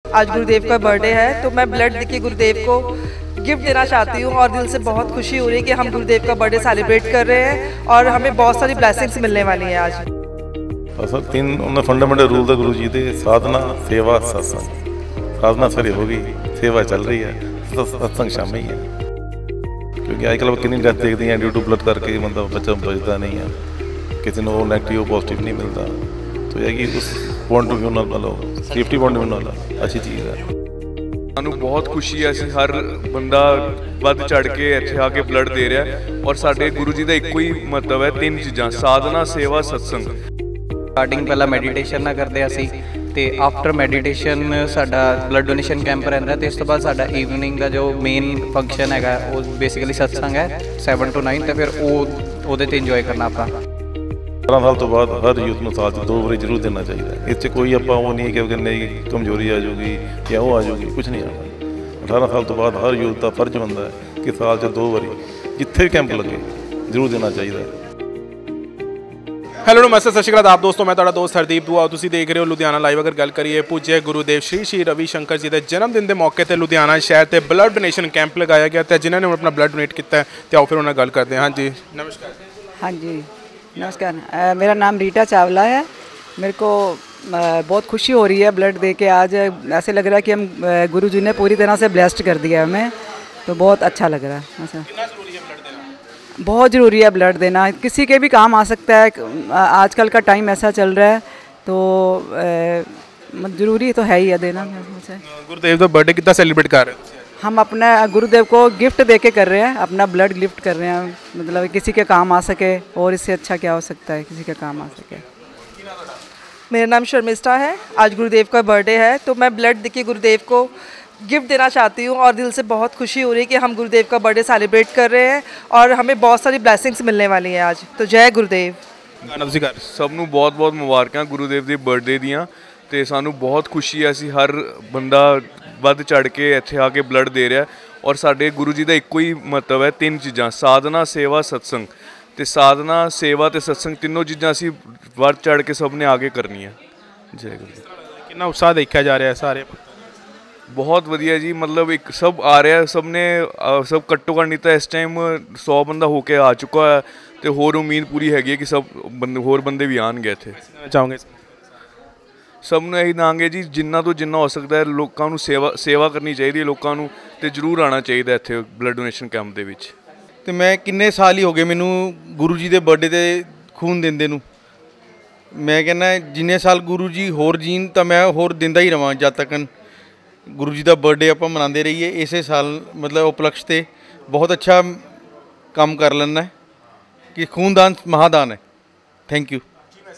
आज गुरुदेव का बर्थडे है तो मैं ब्लड देके गुरुदेव को गिफ्ट देना चाहती हूँ और दिल से बहुत खुशी हो रही है कि हम गुरुदेव का बर्थडे सेलिब्रेट कर रहे हैं और हमें बहुत सारी ब्लेसिंग्स मिलने वाली हैं आज। असल 3 उन्होंने फंडामेंटल रूल थे गुरु जी के, साधना सेवा सत्संग। साधना सवेरे होगी, सेवा चल रही है, सत्संग शाम ही है। क्योंकि आजकल कितनी डेथ देखते हैं ड्यू टू ब्लड करके, मतलब बच्चा बचता नहीं है, किसी को नेगेटिव पॉजिटिव नहीं मिलता। तो यह कि उस पॉइंट ऑफ व्यू नाल सेफ्टी पॉइंट ऑफ व्यू नाल अच्छी चीज़ है। ਸਾਨੂੰ ਬਹੁਤ ਖੁਸ਼ੀ ਹੈ, ਅਸੀਂ ਹਰ ਬੰਦਾ ਵੱਧ ਚੜ ਕੇ ਇੱਥੇ ਆ ਕੇ ਬਲੱਡ ਦੇ ਰਿਹਾ ਔਰ ਸਾਡੇ ਗੁਰੂ ਜੀ ਦਾ ਇੱਕੋ ਹੀ ਮਤਲਬ ਹੈ, 3 ਚੀਜ਼ਾਂ ਸਾਧਨਾ ਸੇਵਾ ਸਤਸੰਗ। ਸਟਾਰਟਿੰਗ ਪਹਿਲਾਂ ਮੈਡੀਟੇਸ਼ਨ ਨਾ ਕਰਦੇ ਅਸੀਂ ਤੇ ਆਫਟਰ ਮੈਡੀਟੇਸ਼ਨ ਸਾਡਾ ਬਲੱਡ ਡੋਨੇਸ਼ਨ ਕੈਂਪ ਰਹਿੰਦਾ ਤੇ ਇਸ ਤੋਂ ਬਾਅਦ ਸਾਡਾ ਈਵਨਿੰਗ ਦਾ ਜੋ ਮੇਨ ਫੰਕਸ਼ਨ ਹੈਗਾ ਉਹ ਬੇਸਿਕਲੀ ਸਤਸੰਗ ਹੈ 7 to 9 ਤੇ ਫਿਰ ਉਹਦੇ ਤੇ ਇੰਜੋਏ ਕਰਨਾ ਆਪਾਂ। 18 ਸਾਲ ਤੋਂ ਬਾਅਦ ਹਰ ਯੂਥ ਨੂੰ ਸਾਲ 'ਚ 2 ਵਾਰੀ ਜ਼ਰੂਰ ਦੇਣਾ ਚਾਹੀਦਾ। ਇਸ 'ਚ ਕੋਈ ਆਪਾਂ ਉਹ ਨਹੀਂ ਕਿ ਨਹੀਂ ਕਮਜ਼ੋਰੀ ਆ ਜਾਊਗੀ ਜਾਂ ਉਹ ਆ ਜਾਊਗੀ, ਕੁਛ ਨਹੀਂ ਆਉਣਾ। 18 ਸਾਲ ਤੋਂ ਬਾਅਦ ਹਰ ਯੂਥ ਦਾ ਫਰਜ਼ ਬਣਦਾ ਹੈ ਕਿ ਸਾਲ 'ਚ 2 ਵਾਰੀ ਜਿੱਥੇ ਵੀ ਕੈਂਪ ਲੱਗੇ ਜ਼ਰੂਰ ਦੇਣਾ ਚਾਹੀਦਾ ਹੈ। ਹੈਲੋ ਨਮਸਤੇ, ਸਤਿ ਸ਼੍ਰੀ ਅਕਾਲ ਆਪ ਦੋਸਤੋ, ਮੈਂ ਤੁਹਾਡਾ ਦੋਸਤ ਹਰਦੀਪ ਦੁਆ। ਤੁਸੀਂ ਦੇਖ ਰਹੇ ਹੋ ਲੁਧਿਆਣਾ ਲਾਈਵ। ਅਗਰ ਗੱਲ ਕਰੀਏ ਪੂਜਯ ਗੁਰੂਦੇਵ ਸ਼੍ਰੀ ਰਵੀ ਸ਼ੰਕਰ ਜੀ ਦੇ ਜਨਮ ਦਿਨ ਦੇ ਮੌਕੇ ਤੇ ਲੁਧਿਆਣਾ ਸ਼ਹਿਰ ਤੇ ਬਲੱਡ ਡੋਨੇਸ਼ਨ ਕੈਂਪ ਲਗਾਇਆ ਗਿਆ ਤੇ ਜਿਨ੍ਹਾਂ ਨੇ ਆਪਣਾ ਬਲੱਡ ਡੋਨੇਟ ਕੀਤਾ ਤੇ ਆਓ ਫਿਰ ਉਹਨਾਂ ਨਾਲ ਗੱਲ ਕਰਦੇ ਹਾਂ। ਹਾਂਜੀ ਨਮਸਕਾਰ। हाँ जी नमस्कार, मेरा नाम रीटा चावला है। मेरे को बहुत खुशी हो रही है ब्लड दे के। आज ऐसे लग रहा है कि हम गुरु जी ने पूरी तरह से ब्लेस्ड कर दिया हमें, तो बहुत अच्छा लग रहा है। अच्छा, बहुत ज़रूरी है ब्लड देना, किसी के भी काम आ सकता है। आजकल का टाइम ऐसा चल रहा है तो ज़रूरी तो है ही है देना। गुरुदेव का बर्थडे कितना सेलिब्रेट कर रहे हैं? हम अपने गुरुदेव को गिफ्ट दे के कर रहे हैं, अपना ब्लड गिफ्ट कर रहे हैं, मतलब किसी के काम आ सके और इससे अच्छा क्या हो सकता है, किसी के काम आ सके। मेरा नाम शर्मिष्ठा है। आज गुरुदेव का बर्थडे है तो मैं ब्लड दे के गुरुदेव को गिफ्ट देना चाहती हूँ और दिल से बहुत खुशी हो रही है कि हम गुरुदेव का बर्थडे सेलिब्रेट कर रहे हैं और हमें बहुत सारी ब्लेसिंग्स मिलने वाली हैं आज। तो जय गुरुदेव। ਸਭ ਨੂੰ ਬਹੁਤ-ਬਹੁਤ ਮੁਬਾਰਕਾਂ ਗੁਰੂਦੇਵ ਦੇ ਬਰਥਡੇ ਦੀਆਂ ਤੇ ਸਾਨੂੰ ਬਹੁਤ ਖੁਸ਼ੀ ਹੈ, ਅਸੀਂ ਹਰ ਬੰਦਾ ਵੱਧ ਚੜ ਕੇ ਇੱਥੇ ਆ ਕੇ ਬਲੱਡ ਦੇ ਰਿਹਾ ਔਰ ਸਾਡੇ ਗੁਰੂ ਜੀ ਦਾ ਇੱਕੋ ਹੀ ਮਤਲਬ ਹੈ, 3 ਚੀਜ਼ਾਂ ਸਾਧਨਾ ਸੇਵਾ ਸਤਸੰਗ। ਤੇ ਸਾਧਨਾ ਸੇਵਾ ਤੇ ਸਤਸੰਗ ਤਿੰਨੋਂ ਚੀਜ਼ਾਂ ਅਸੀਂ ਵੱਧ ਚੜ ਕੇ ਸਭ ਨੇ ਆ ਕੇ ਕਰਨੀਆਂ। ਜੈ ਗੁਰੂ। ਕਿੰਨਾ ਉਤਸ਼ਾਹ ਦੇਖਿਆ ਜਾ ਰਿਹਾ ਸਾਰੇ? ਬਹੁਤ ਵਧੀਆ ਜੀ, ਮਤਲਬ ਇੱਕ ਸਭ ਆ ਰਿਹਾ, ਸਭ ਨੇ ਸਭ ਘੱਟੋ ਘੱਟ ਨਹੀਂ ਤਾਂ ਇਸ ਟਾਈਮ 100 ਬੰਦਾ ਹੋ ਕੇ ਆ ਚੁੱਕਾ ਹੈ ਤੇ ਹੋਰ ਉਮੀਦ ਪੂਰੀ ਹੈਗੀ ਹੈ ਕਿ ਸਭ ਹੋਰ ਬੰਦੇ ਵੀ ਆਉਣਗੇ ਇੱਥੇ। ਚਾਹੋਗੇ ਸਭ ਨੂੰ ਇਹੀ ਦਾਂਗੇ ਜੀ, ਜਿੰਨਾ ਤੋਂ ਜਿੰਨਾ ਹੋ ਸਕਦਾ ਹੈ ਲੋਕਾਂ ਨੂੰ ਸੇਵਾ ਕਰਨੀ ਚਾਹੀਦੀ ਹੈ ਲੋਕਾਂ ਨੂੰ, ਤੇ ਜ਼ਰੂਰ ਆਉਣਾ ਚਾਹੀਦਾ ਇੱਥੇ ਬਲੱਡ ਡੋਨੇਸ਼ਨ ਕੈਂਪ ਦੇ ਵਿੱਚ। ਤੇ ਮੈਂ ਕਿੰਨੇ ਸਾਲ ਹੀ ਹੋ ਗਏ ਮੈਨੂੰ ਗੁਰੂ ਜੀ ਦੇ ਬਰਥਡੇ 'ਤੇ ਖੂਨ ਦਿੰਦੇ ਨੂੰ। ਮੈਂ ਕਹਿੰਦਾ ਜਿੰਨੇ ਸਾਲ ਗੁਰੂ ਜੀ ਹੋਰ ਜੀਣ ਤਾਂ ਮੈਂ ਹੋਰ ਦਿੰਦਾ ਹੀ ਰਵਾਂ ਜਦ ਤੱਕ ਗੁਰੂ ਜੀ ਦਾ ਬਰਥਡੇ ਆਪਾਂ ਮਨਾਉਂਦੇ ਰਹੀਏ। ਇਸੇ ਸਾਲ ਮਤਲਬ ਉਪਲਕਸ਼ 'ਤੇ ਬਹੁਤ ਅੱਛਾ ਕੰਮ ਕਰ ਲੈਣਾ ਕਿ ਖੂਨਦਾਨ ਮਹਾਦਾਨ ਹੈ। Thank you.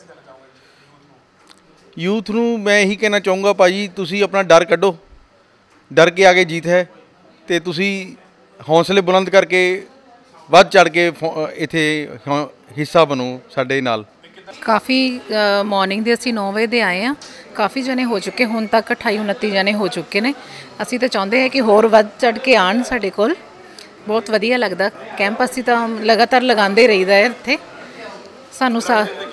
ਯੂਥ ਨੂੰ ਮੈਂ ਇਹੀ ਕਹਿਣਾ ਚਾਹੂੰਗਾ, ਭਾਜੀ ਤੁਸੀਂ ਆਪਣਾ ਡਰ ਕੱਢੋ, ਡਰ ਕੇ ਆਗੇ ਜੀਤ ਹੈ, ਅਤੇ ਤੁਸੀਂ ਹੌਸਲੇ ਬੁਲੰਦ ਕਰਕੇ ਵੱਧ ਚੜ੍ਹ ਕੇ ਇੱਥੇ ਹਿੱਸਾ ਬਣੋ ਸਾਡੇ ਨਾਲ। ਕਾਫੀ ਮਾਰਨਿੰਗ ਦੇ ਅਸੀਂ 9 ਵਜੇ ਦੇ ਆਏ ਹਾਂ, ਕਾਫੀ ਜਣੇ ਹੋ ਚੁੱਕੇ, ਹੁਣ ਤੱਕ 28-29 ਜਣੇ ਹੋ ਚੁੱਕੇ ਨੇ। ਅਸੀਂ ਤਾਂ ਚਾਹੁੰਦੇ ਹਾਂ ਕਿ ਹੋਰ ਵੱਧ ਚੜ੍ਹ ਕੇ ਆਉਣ ਸਾਡੇ ਕੋਲ। ਬਹੁਤ ਵਧੀਆ ਲੱਗਦਾ ਕੈਂਪ, ਅਸੀਂ ਤਾਂ ਲਗਾਤਾਰ ਲਗਾਉਂਦੇ ਰਹੀਦਾ ਹੈ ਇੱਥੇ। ਸਾਨੂੰ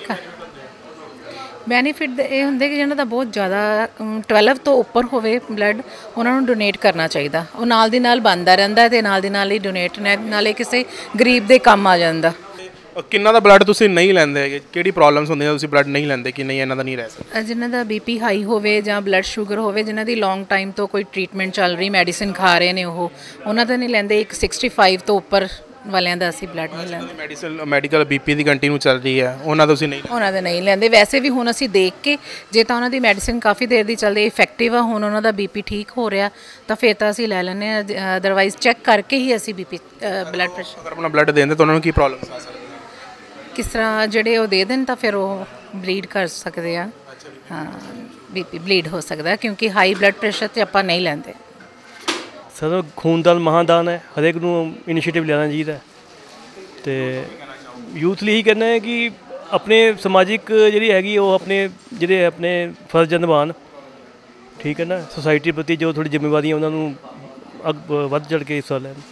ਬੈਨੀਫਿਟ ਇਹ ਹੁੰਦੇ ਕਿ ਜਿਹਨਾਂ ਦਾ ਬਹੁਤ ਜ਼ਿਆਦਾ 12 ਤੋਂ ਉੱਪਰ ਹੋਵੇ ਬਲੱਡ, ਉਹਨਾਂ ਨੂੰ ਡੋਨੇਟ ਕਰਨਾ ਚਾਹੀਦਾ। ਉਹ ਨਾਲ ਦੀ ਨਾਲ ਬਣਦਾ ਰਹਿੰਦਾ ਅਤੇ ਨਾਲ ਦੀ ਨਾਲ ਹੀ ਡੋਨੇਟ ਨਾਲੇ ਕਿਸੇ ਗਰੀਬ ਦੇ ਕੰਮ ਆ ਜਾਂਦਾ। ਕਿੰਨਾ ਦਾ ਬਲੱਡ ਤੁਸੀਂ ਨਹੀਂ ਲੈਂਦੇ ਹੈਗੇ? ਕਿਹੜੀ ਪ੍ਰੋਬਲਮਸ ਹੁੰਦੀਆਂ ਤੁਸੀਂ ਬਲੱਡ ਨਹੀਂ ਲੈਂਦੇ ਕਿ ਨਹੀਂ ਇਹਨਾਂ ਦਾ ਨਹੀਂ ਰਹਿ ਸਕਦਾ? ਜਿਨ੍ਹਾਂ ਦਾ BP ਹਾਈ ਹੋਵੇ ਜਾਂ ਬਲੱਡ ਸ਼ੂਗਰ ਹੋਵੇ, ਜਿਨ੍ਹਾਂ ਦੀ ਲੌਂਗ ਟਾਈਮ ਤੋਂ ਕੋਈ ਟਰੀਟਮੈਂਟ ਚੱਲ ਰਹੀ, ਮੈਡੀਸਿਨ ਖਾ ਰਹੇ ਨੇ, ਉਹਨਾਂ ਦਾ ਨਹੀਂ ਲੈਂਦੇ। ਇੱਕ 65 ਤੋਂ ਉੱਪਰ ਵਾਲਿਆਂ ਦਾ ਅਸੀਂ ਬਲੱਡ ਨਹੀਂ ਲੈਂਦੇ। ਮੈਡੀਕਲ BP ਦੀ ਕੰਟੀਨਿਊ ਚੱਲ ਰਹੀ ਹੈ, ਉਹਨਾਂ ਦਾ ਤੁਸੀਂ ਨਹੀਂ? ਉਹਨਾਂ ਦੇ ਨਹੀਂ ਲੈਂਦੇ। ਵੈਸੇ ਵੀ ਹੁਣ ਅਸੀਂ ਦੇਖ ਕੇ ਜੇ ਤਾਂ ਉਹਨਾਂ ਦੀ ਮੈਡੀਸਿਨ ਕਾਫੀ ਦੇਰ ਦੀ ਚੱਲਦੀ, ਇਫੈਕਟਿਵ ਆ, ਹੁਣ ਉਹਨਾਂ ਦਾ BP ਠੀਕ ਹੋ ਰਿਹਾ ਤਾਂ ਫਿਰ ਤਾਂ ਅਸੀਂ ਲੈ ਲੈਂਦੇ ਹਾਂ। ਅਦਰਵਾਈਜ਼ ਚੈੱਕ ਕਰਕੇ ਹੀ ਅਸੀਂ ਬਲੱਡ ਪ੍ਰੈਸ਼ਰ। ਅਗਰ ਆਪਣਾ ਬਲੱਡ ਦੇਂਦੇ ਤਾਂ ਉਹਨਾਂ ਨੂੰ ਕੀ ਪ੍ਰੋਬਲਮ ਆ ਸਕਦੀ? ਕਿਸ ਤਰ੍ਹਾਂ ਜਿਹੜੇ ਉਹ ਦੇ ਦੇਣ ਤਾਂ ਫਿਰ ਉਹ ਬਲੀਡ ਕਰ ਸਕਦੇ ਆ। ਹਾਂ, BP ਬਲੀਡ ਹੋ ਸਕਦਾ ਕਿਉਂਕਿ ਹਾਈ ਬਲੱਡ ਪ੍ਰੈਸ਼ਰ 'ਤੇ ਆਪਾਂ ਨਹੀਂ ਲੈਂਦੇ। ਸਰ ਖੂਨਦਾਨ ਮਹਾਦਾਨ ਹੈ, ਹਰੇਕ ਨੂੰ ਇਨੀਸ਼ੀਏਟਿਵ ਲੈਣਾ ਚਾਹੀਦਾ ਅਤੇ ਯੂਥ ਲਈ ਹੀ ਕਹਿੰਦਾ ਹੈ ਕਿ ਆਪਣੇ ਸਮਾਜਿਕ ਜਿਹੜੀ ਹੈਗੀ ਉਹ ਆਪਣੇ ਫਰਜ਼ ਨਿਭਾਉਣ। ਠੀਕ ਹੈ ਨਾ, ਸੋਸਾਇਟੀ ਪ੍ਰਤੀ ਜੋ ਥੋੜ੍ਹੀ ਜ਼ਿੰਮੇਵਾਰੀ ਉਹਨਾਂ ਨੂੰ ਵੱਧ ਚੜ੍ਹ ਕੇ ਹਿੱਸਾ ਲੈਣ।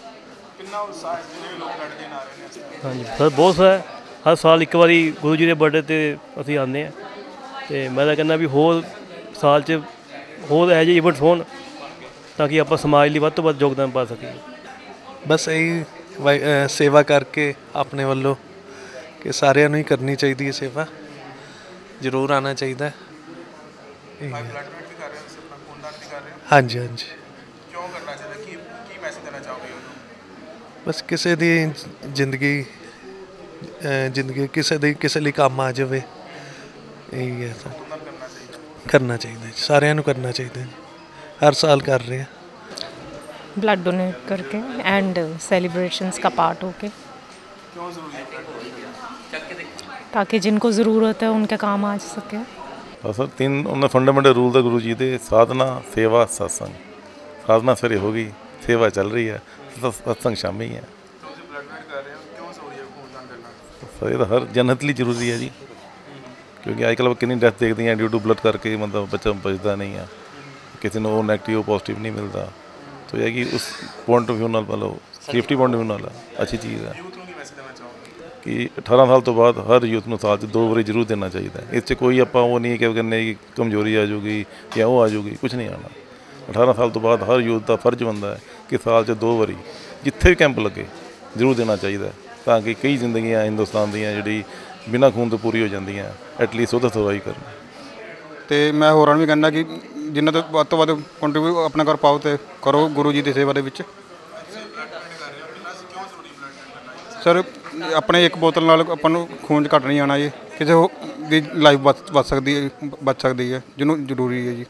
ਹਾਂਜੀ ਸਰ, ਬਹੁਤ ਹੈ। ਹਰ ਸਾਲ ਇੱਕ ਵਾਰੀ ਗੁਰੂ ਜੀ ਦੇ ਬਰਥਡੇ 'ਤੇ ਅਸੀਂ ਆਉਂਦੇ ਹਾਂ ਅਤੇ ਮੈਂ ਤਾਂ ਕਹਿੰਦਾ ਵੀ ਹੋਰ ਸਾਲ 'ਚ ਹੋਰ ਇਹੋ ਜਿਹੇ ਇਵੈਂਟਸ ਹੋਣ ਤਾਂ ਕਿ ਆਪਾਂ ਸਮਾਜ ਲਈ ਵੱਧ ਤੋਂ ਵੱਧ ਯੋਗਦਾਨ ਪਾ ਸਕੀਏ। ਬਸ ਇਹੀ ਸੇਵਾ ਕਰਕੇ ਆਪਣੇ ਵੱਲੋਂ ਕਿ ਸਾਰਿਆਂ ਨੂੰ ਹੀ ਕਰਨੀ ਚਾਹੀਦੀ ਹੈ ਸੇਵਾ, ਜ਼ਰੂਰ ਆਉਣਾ ਚਾਹੀਦਾ। ਹਾਂਜੀ ਹਾਂਜੀ। ਕਿਉਂ ਕਰਨਾ ਚਾਹੀਦਾ, ਕੀ ਮੈਸੇਜ ਦੇਣਾ ਚਾਹੋਗੇ? ਬਸ ਕਿਸੇ ਦੀ ਜ਼ਿੰਦਗੀ ਕਿਸੇ ਲਈ ਕੰਮ ਆ ਜਾਵੇ, ਇਹੀ ਹੈ ਸਰ। ਕਰਨਾ ਚਾਹੀਦਾ, ਸਾਰਿਆਂ ਨੂੰ ਕਰਨਾ ਚਾਹੀਦਾ, हर साल कर रहे हैं। ब्लड डोनेट करके एंड सेलिब्रेशंस का पार्ट होके, ताकि जिनको ज़रूरत है उनके काम आ सके। सर 3 उन्होंने फंडामेंटल रूल थे गुरु जी के, साधना सेवा सत्संग। साधना सवेरे होगी, सेवा चल रही है, सत्संग शामी है। सर ये तो हर जन्नत लिए जरूरी है जी, क्योंकि अजकल कितनी डेथ देखते हैं ड्यू टू ब्लड करके, मतलब बच्चा बचता नहीं है, किसी को नैगेटिव पॉजिटिव नहीं मिलता। तो यह कि उस पॉइंट ऑफ व्यू नाल मतलब सेफ्टी पॉइंट ऑफ व्यू नाल अच्छी चीज़ है कि 18 साल तो बाद हर यूथ को साल 2 बारी जरूर देना चाहिए। इस कोई आप वो नहीं कि कहने कि कमजोरी आ जाऊगी या वो आ जाऊगी, कुछ नहीं आना। 18 साल तो बाद हर यूथ का फर्ज बनता है कि साल 2 बारी जिथे भी कैंप लगे जरूर देना चाहिए, ताकि कई जिंदगियाँ हिंदुस्तान ਦੀਆਂ ਜਿਹੜੀ बिना खून तो पूरी हो जाती, एटलीस्ट ਉਹਦਾ ਸਰਵਾਈਵ ਕਰਨ। ਤੇ ਮੈਂ ਹੋਰਾਂ ਨੂੰ ਵੀ ਕਹਿੰਦਾ ਕਿ ਜਿੰਨਾ ਤੋਂ ਵੱਧ ਕੰਟਰੀਬਿਊਟ ਆਪਣਾ ਕਰ ਪਾਓ ਤੇ ਕਰੋ ਗੁਰੂ ਜੀ ਦੀ ਸੇਵਾ ਦੇ ਵਿੱਚ। ਸਰ ਆਪਣੇ ਇੱਕ ਬੋਤਲ ਨਾਲ ਆਪਾਂ ਨੂੰ ਖੂਨ 'ਚ ਘੱਟ ਨਹੀਂ ਆਉਣਾ ਜੀ, ਕਿਸੇ ਦੀ ਲਾਈਫ ਬਚ ਸਕਦੀ ਹੈ ਜਿਹਨੂੰ ਜ਼ਰੂਰੀ ਹੈ ਜੀ।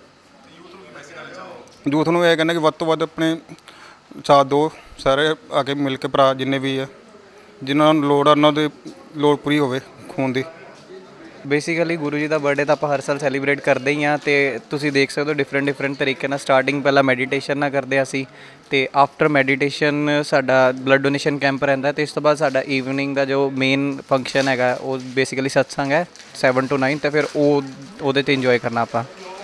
ਯੂਥ ਨੂੰ ਇਹ ਕਹਿੰਦਾ ਕਿ ਵੱਧ ਤੋਂ ਵੱਧ ਆਪਣੇ ਸਾਥ ਦਿਓ, ਸਾਰੇ ਆ ਕੇ ਮਿਲ ਕੇ ਭਰਾ ਜਿੰਨੇ ਵੀ ਹੈ, ਜਿਨ੍ਹਾਂ ਨੂੰ ਲੋੜ ਆ ਉਹਨਾਂ ਦੀ ਲੋੜ ਪੂਰੀ ਹੋਵੇ ਖੂਨ ਦੀ। ਬੇਸਿਕਲੀ ਗੁਰੂ ਜੀ ਦਾ ਬਰਥਡੇ ਤਾਂ ਆਪਾਂ ਹਰ ਸਾਲ ਸੈਲੀਬ੍ਰੇਟ ਕਰਦੇ ਹੀ ਹਾਂ, ਅਤੇ ਤੁਸੀਂ ਦੇਖ ਸਕਦੇ ਹੋ ਡਿਫਰੈਂਟ ਤਰੀਕੇ ਨਾਲ। ਸਟਾਰਟਿੰਗ ਪਹਿਲਾਂ ਮੈਡੀਟੇਸ਼ਨ ਨਾਲ ਕਰਦੇ ਅਸੀਂ, ਅਤੇ ਆਫਟਰ ਮੈਡੀਟੇਸ਼ਨ ਸਾਡਾ ਬਲੱਡ ਡੋਨੇਸ਼ਨ ਕੈਂਪ ਰਹਿੰਦਾ, ਅਤੇ ਇਸ ਤੋਂ ਬਾਅਦ ਸਾਡਾ ਈਵਨਿੰਗ ਦਾ ਜੋ ਮੇਨ ਫੰਕਸ਼ਨ ਹੈਗਾ ਉਹ ਬੇਸਿਕਲੀ ਸਤਸੰਗ ਹੈ 7 to 9, ਅਤੇ ਫਿਰ ਉਹਦੇ 'ਤੇ ਇੰਜੋਏ ਕਰਨਾ ਆਪਾਂ।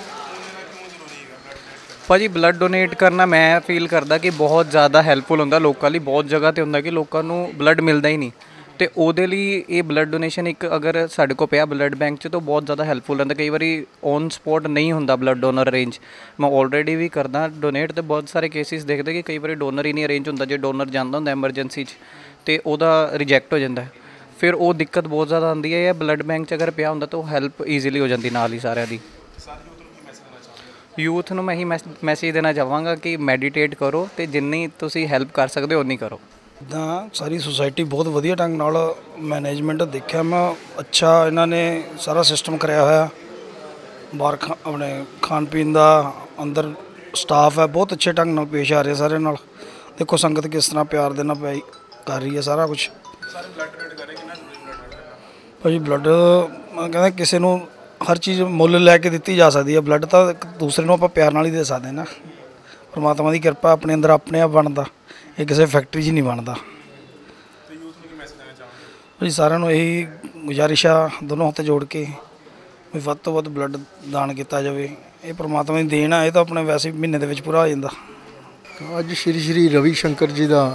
ਭਾਜੀ ਬਲੱਡ ਡੋਨੇਟ ਕਰਨਾ ਮੈਂ ਫੀਲ ਕਰਦਾ ਕਿ ਬਹੁਤ ਜ਼ਿਆਦਾ ਹੈਲਪਫੁਲ ਹੁੰਦਾ ਲੋਕਾਂ ਲਈ। ਬਹੁਤ ਜਗ੍ਹਾ 'ਤੇ ਹੁੰਦਾ ਕਿ ਲੋਕਾਂ ਨੂੰ ਬਲੱਡ ਮਿਲਦਾ ਹੀ ਨਹੀਂ, ਅਤੇ ਉਹਦੇ ਲਈ ਇਹ ਬਲੱਡ ਡੋਨੇਸ਼ਨ ਇੱਕ ਅਗਰ ਸਾਡੇ ਕੋਲ ਪਿਆ ਬਲੱਡ ਬੈਂਕ 'ਚ ਤਾਂ ਬਹੁਤ ਜ਼ਿਆਦਾ ਹੈਲਪਫੁਲ ਰਹਿੰਦਾ। ਕਈ ਵਾਰੀ ਔਨ ਸਪੋਟ ਨਹੀਂ ਹੁੰਦਾ ਬਲੱਡ ਡੋਨਰ ਅਰੇਂਜ, ਮੈਂ ਆਲਰੇਡੀ ਵੀ ਕਰਦਾ ਡੋਨੇਟ, ਅਤੇ ਬਹੁਤ ਸਾਰੇ ਕੇਸਿਸ ਦੇਖਦੇ ਕਿ ਕਈ ਵਾਰੀ ਡੋਨਰ ਹੀ ਨਹੀਂ ਅਰੇਂਜ ਹੁੰਦਾ। ਜੇ ਡੋਨਰ ਜਾਂਦਾ ਹੁੰਦਾ ਐਮਰਜੈਂਸੀ 'ਚ ਅਤੇ ਉਹਦਾ ਰਿਜੈਕਟ ਹੋ ਜਾਂਦਾ, ਫਿਰ ਉਹ ਦਿੱਕਤ ਬਹੁਤ ਜ਼ਿਆਦਾ ਆਉਂਦੀ ਹੈ। ਜਾਂ ਬਲੱਡ ਬੈਂਕ 'ਚ ਅਗਰ ਪਿਆ ਹੁੰਦਾ ਤਾਂ ਉਹ ਹੈਲਪ ਈਜ਼ੀਲੀ ਹੋ ਜਾਂਦੀ ਨਾਲ ਹੀ ਸਾਰਿਆਂ ਦੀ। ਯੂਥ ਨੂੰ ਮੈਂ ਇਹੀ ਮੈਸੇਜ ਦੇਣਾ ਚਾਹਾਂਗਾ ਕਿ ਮੈਡੀਟੇਟ ਕਰੋ, ਅਤੇ ਜਿੰਨੀ ਤੁਸੀਂ ਹੈਲਪ ਕਰ ਸਕਦੇ ਹੋ ਉਨੀ ਕਰੋ। ਇੱਦਾਂ ਸਾਰੀ ਸੁਸਾਇਟੀ ਬਹੁਤ ਵਧੀਆ ਢੰਗ ਨਾਲ ਮੈਨੇਜਮੈਂਟ ਦੇਖਿਆ ਮੈਂ, ਅੱਛਾ ਇਹਨਾਂ ਨੇ ਸਾਰਾ ਸਿਸਟਮ ਕਰਿਆ ਹੋਇਆ। ਬਾਹਰ ਆਪਣੇ ਖਾਣ ਪੀਣ ਦਾ, ਅੰਦਰ ਸਟਾਫ ਹੈ ਬਹੁਤ ਅੱਛੇ ਢੰਗ ਨਾਲ ਪੇਸ਼ ਆ ਰਿਹਾ ਸਾਰਿਆਂ ਨਾਲ। ਦੇਖੋ ਸੰਗਤ ਕਿਸ ਤਰ੍ਹਾਂ ਪਿਆਰ ਦੇ ਨਾਲ ਕਰ ਰਹੀ ਹੈ ਸਾਰਾ ਕੁਛ। ਭਾਜੀ ਬਲੱਡ ਕਹਿੰਦਾ ਕਿਸੇ ਨੂੰ ਹਰ ਚੀਜ਼ ਮੁੱਲ ਲੈ ਕੇ ਦਿੱਤੀ ਜਾ ਸਕਦੀ ਹੈ, ਬਲੱਡ ਤਾਂ ਦੂਸਰੇ ਨੂੰ ਆਪਾਂ ਪਿਆਰ ਨਾਲ ਹੀ ਦੇ ਸਕਦੇ ਨਾ। ਪਰਮਾਤਮਾ ਦੀ ਕਿਰਪਾ ਆਪਣੇ ਅੰਦਰ ਆਪਣੇ ਆਪ ਬਣਦਾ, ਇਹ ਕਿਸੇ ਫੈਕਟਰੀ 'ਚ ਨਹੀਂ ਬਣਦਾ। ਭਾਜੀ ਸਾਰਿਆਂ ਨੂੰ ਇਹੀ ਗੁਜ਼ਾਰਿਸ਼ ਆ ਦੋਨੋਂ ਹੱਥ ਜੋੜ ਕੇ ਵੀ ਵੱਧ ਤੋਂ ਵੱਧ ਬਲੱਡ ਦਾਨ ਕੀਤਾ ਜਾਵੇ। ਇਹ ਪਰਮਾਤਮਾ ਦੀ ਦੇਣ ਆ, ਇਹ ਤਾਂ ਆਪਣੇ ਵੈਸੇ ਮਹੀਨੇ ਦੇ ਵਿੱਚ ਪੂਰਾ ਹੋ ਜਾਂਦਾ। ਅੱਜ ਸ਼੍ਰੀ ਰਵੀ ਸ਼ੰਕਰ ਜੀ ਦਾ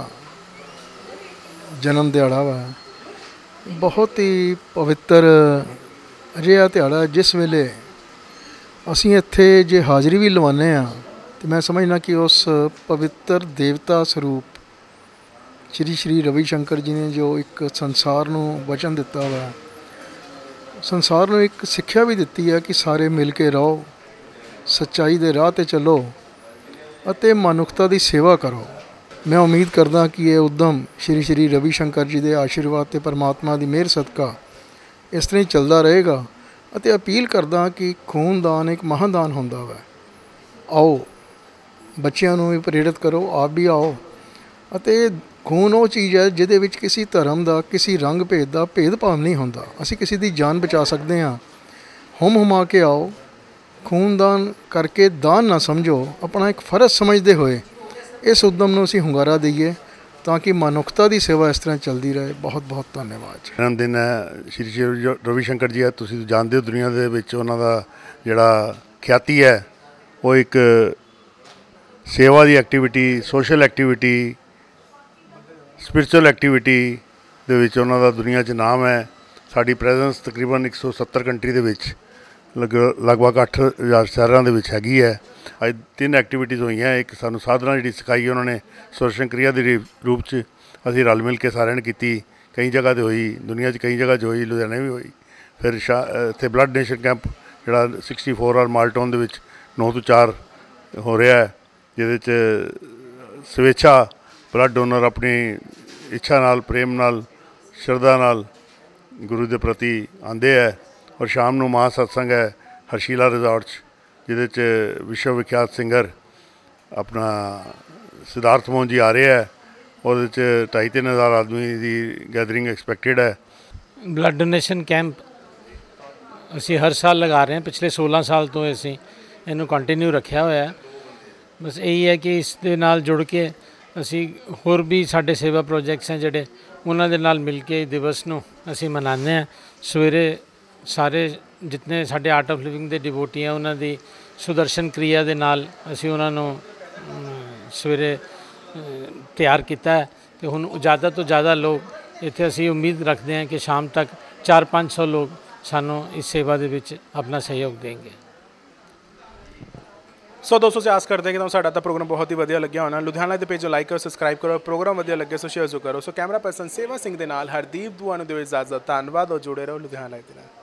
ਜਨਮ ਦਿਹਾੜਾ ਵਾ, ਬਹੁਤ ਹੀ ਪਵਿੱਤਰ ਅਜਿਹਾ ਦਿਹਾੜਾ ਜਿਸ ਵੇਲੇ ਅਸੀਂ ਇੱਥੇ ਜੇ ਹਾਜ਼ਰੀ ਵੀ ਲਵਾਉਂਦੇ ਹਾਂ ਅਤੇ ਮੈਂ ਸਮਝਦਾ ਕਿ ਉਸ ਪਵਿੱਤਰ ਦੇਵਤਾ ਸਰੂਪ ਸ਼੍ਰੀ ਰਵੀ ਸ਼ੰਕਰ ਜੀ ਨੇ ਜੋ ਇੱਕ ਸੰਸਾਰ ਨੂੰ ਵਚਨ ਦਿੱਤਾ ਵਾ, ਸੰਸਾਰ ਨੂੰ ਇੱਕ ਸਿੱਖਿਆ ਵੀ ਦਿੱਤੀ ਹੈ ਕਿ ਸਾਰੇ ਮਿਲ ਕੇ ਰਹੋ, ਸੱਚਾਈ ਦੇ ਰਾਹ 'ਤੇ ਚੱਲੋ ਅਤੇ ਮਨੁੱਖਤਾ ਦੀ ਸੇਵਾ ਕਰੋ। ਮੈਂ ਉਮੀਦ ਕਰਦਾ ਕਿ ਇਹ ਉੱਦਮ ਸ਼੍ਰੀ ਰਵੀ ਸ਼ੰਕਰ ਜੀ ਦੇ ਆਸ਼ੀਰਵਾਦ ਅਤੇ ਪਰਮਾਤਮਾ ਦੀ ਮਿਹਰ ਸਦਕਾ ਇਸ ਤਰ੍ਹਾਂ ਹੀ ਚੱਲਦਾ ਰਹੇਗਾ। ਅਤੇ ਅਪੀਲ ਕਰਦਾ ਕਿ ਖੂਨਦਾਨ ਇੱਕ ਮਹਾਂਦਾਨ ਹੁੰਦਾ ਵਾ। ਆਓ ਬੱਚਿਆਂ ਨੂੰ ਵੀ ਪ੍ਰੇਰਿਤ ਕਰੋ, ਆਪ ਵੀ ਆਓ। ਅਤੇ ਖੂਨ ਉਹ ਚੀਜ਼ ਹੈ ਜਿਹਦੇ ਵਿੱਚ ਕਿਸੇ ਧਰਮ ਦਾ, ਕਿਸੇ ਰੰਗ ਭੇਦ ਦਾ ਭੇਦਭਾਵ ਨਹੀਂ ਹੁੰਦਾ। ਅਸੀਂ ਕਿਸੇ ਦੀ ਜਾਨ ਬਚਾ ਸਕਦੇ ਹਾਂ। ਹੁਮਾ ਕੇ ਆਓ, ਖੂਨਦਾਨ ਕਰਕੇ ਦਾਨ ਨਾ ਸਮਝੋ, ਆਪਣਾ ਇੱਕ ਫਰਜ਼ ਸਮਝਦੇ ਹੋਏ ਇਸ ਉੱਦਮ ਨੂੰ ਅਸੀਂ ਹੁੰਗਾਰਾ ਦਈਏ ਤਾਂ ਕਿ ਮਨੁੱਖਤਾ ਦੀ ਸੇਵਾ ਇਸ ਤਰ੍ਹਾਂ ਚੱਲਦੀ ਰਹੇ। ਬਹੁਤ ਬਹੁਤ ਧੰਨਵਾਦ। ਜਨਮ ਦਿਨ ਹੈ ਸ਼੍ਰੀ ਰਵੀ ਸ਼ੰਕਰ ਜੀ ਹੈ, ਤੁਸੀਂ ਜਾਣਦੇ ਹੋ ਦੁਨੀਆ ਦੇ ਵਿੱਚ ਉਹਨਾਂ ਦਾ ਜਿਹੜਾ ਖਿਆਤੀ ਹੈ ਉਹ ਇੱਕ ਸੇਵਾ ਦੀ activity, social activity, spiritual activity ਦੇ ਵਿੱਚ ਉਹਨਾਂ ਦਾ ਦੁਨੀਆ 'ਚ ਨਾਮ ਹੈ। ਸਾਡੀ ਪ੍ਰੈਜ਼ੈਂਸ ਤਕਰੀਬਨ 170 ਕੰਟਰੀ ਦੇ ਵਿੱਚ ਲਗਭਗ 8000 ਸ਼ਹਿਰਾਂ ਦੇ ਵਿੱਚ ਹੈਗੀ ਹੈ। ਅੱਜ 3 ਐਕਟੀਵਿਟੀਜ਼ ਹੋਈਆਂ। ਇੱਕ ਸਾਨੂੰ ਸਾਧਨਾ ਜਿਹੜੀ ਸਿਖਾਈ ਉਹਨਾਂ ਨੇ ਸੁਦਰਸ਼ਨ ਕਿਰਿਆ ਦੇ ਰੂਪ 'ਚ ਅਸੀਂ ਰਲ ਮਿਲ ਕੇ ਸਾਰਿਆਂ ਨੇ ਕੀਤੀ। ਕਈ ਜਗ੍ਹਾ 'ਤੇ ਹੋਈ, ਦੁਨੀਆ 'ਚ ਕਈ ਜਗ੍ਹਾ 'ਚ ਹੋਈ, ਲੁਧਿਆਣੇ ਵੀ ਹੋਈ। ਫਿਰ ਇੱਥੇ ਬਲੱਡ ਡੋਨੇਸ਼ਨ ਕੈਂਪ ਜਿਹੜਾ 64 ਆਰ ਮਾਲਟਾਊਨ ਦੇ ਵਿੱਚ 9 ਤੋਂ 4 ਹੋ ਰਿਹਾ ਹੈ, ਜਿਹਦੇ 'ਚ ਸਵੇਛਾ ਬਲੱਡ ਡੋਨਰ ਆਪਣੀ ਇੱਛਾ ਨਾਲ, ਪ੍ਰੇਮ ਨਾਲ, ਸ਼ਰਧਾ ਨਾਲ ਗੁਰੂ ਦੇ ਪ੍ਰਤੀ ਆਉਂਦੇ ਹੈ। ਔਰ ਸ਼ਾਮ ਨੂੰ ਮਹਾਂ ਸਤਸੰਗ ਹੈ ਹਰਸ਼ੀਲਾ ਰਿਜ਼ੋਰਟ 'ਚ, ਜਿਹਦੇ 'ਚ ਵਿਸ਼ਵ ਵਿਖਿਆਤ ਸਿੰਗਰ ਆਪਣਾ ਸਿਧਾਰਥ ਮੋਹਨ ਜੀ ਆ ਰਹੇ ਹੈ। ਉਹਦੇ 'ਚ 2,500 3 ਹਜ਼ਾਰ ਆਦਮੀ ਦੀ ਗੈਦਰਿੰਗ ਐਕਸਪੈਕਟਿਡ ਹੈ। ਬਲੱਡ ਡੋਨੇਸ਼ਨ ਕੈਂਪ ਅਸੀਂ ਹਰ ਸਾਲ ਲਗਾ ਰਹੇ ਹਾਂ। ਪਿਛਲੇ 16 ਸਾਲ ਤੋਂ ਅਸੀਂ ਇਹਨੂੰ ਕੰਟੀਨਿਊ ਰੱਖਿਆ ਹੋਇਆ। ਬਸ ਇਹੀ ਹੈ ਕਿ ਇਸ ਦੇ ਨਾਲ ਜੁੜ ਕੇ ਅਸੀਂ ਹੋਰ ਵੀ ਸਾਡੇ ਸੇਵਾ ਪ੍ਰੋਜੈਕਟਸ ਹੈ ਜਿਹੜੇ ਉਹਨਾਂ ਦੇ ਨਾਲ ਮਿਲ ਕੇ ਦਿਵਸ ਨੂੰ ਅਸੀਂ ਮਨਾਉਂਦੇ ਹਾਂ। ਸਵੇਰੇ ਸਾਰੇ ਜਿਤਨੇ ਸਾਡੇ ਆਰਟ ਆਫ ਲਿਵਿੰਗ ਦੇ ਡਿਵੋਟੀ ਆ ਉਹਨਾਂ ਦੀ ਸੁਦਰਸ਼ਨ ਕਿਰਿਆ ਦੇ ਨਾਲ ਅਸੀਂ ਉਹਨਾਂ ਨੂੰ ਸਵੇਰੇ ਤਿਆਰ ਕੀਤਾ ਹੈ। ਅਤੇ ਹੁਣ ਜ਼ਿਆਦਾ ਤੋਂ ਜ਼ਿਆਦਾ ਲੋਕ ਇੱਥੇ ਅਸੀਂ ਉਮੀਦ ਰੱਖਦੇ ਹਾਂ ਕਿ ਸ਼ਾਮ ਤੱਕ 400-500 ਲੋਕ ਸਾਨੂੰ ਇਸ ਸੇਵਾ ਦੇ ਵਿੱਚ ਆਪਣਾ ਸਹਿਯੋਗ ਦੇਣਗੇ। ਸੋ ਦੋਸਤੋ ਅਸੀਂ ਆਸ ਕਰਦੇ ਹਾਂ ਕਿ ਤੁਹਾਨੂੰ ਸਾਡਾ ਤਾਂ ਪ੍ਰੋਗਰਾਮ ਬਹੁਤ ਹੀ ਵਧੀਆ ਲੱਗਿਆ ਹੋਣਾ। ਲੁਧਿਆਣਾ ਦੇ ਪੇਜ ਨੂੰ ਲਾਈਕ ਕਰੋ, ਸਬਸਕ੍ਰਾਈਬ ਕਰੋ। ਪ੍ਰੋਗਰਾਮ ਵਧੀਆ ਲੱਗੇ ਸੋ ਸ਼ੇਅਰ ਜ਼ਰੂਰ ਕਰੋ। ਸੋ ਕੈਮਰਾ ਪਰਸਨ ਸੇਵਾ ਸਿੰਘ ਦੇ ਨਾਲ ਹਰਦੀਪ ਦੂਆ ਨੂੰ ਦਿਓ ਇਜਾਜ਼ਤ। ਧੰਨਵਾਦ ਔਰ ਜੁੜੇ ਰਹੋ ਲੁਧਿਆਣਾ ਦੇ ਨਾਲ।